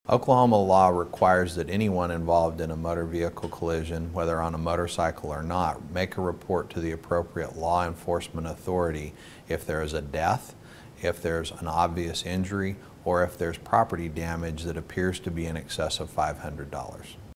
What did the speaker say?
Oklahoma law requires that anyone involved in a motor vehicle collision, whether on a motorcycle or not, make a report to the appropriate law enforcement authority if there is a death, if there's an obvious injury, or if there's property damage that appears to be in excess of $500.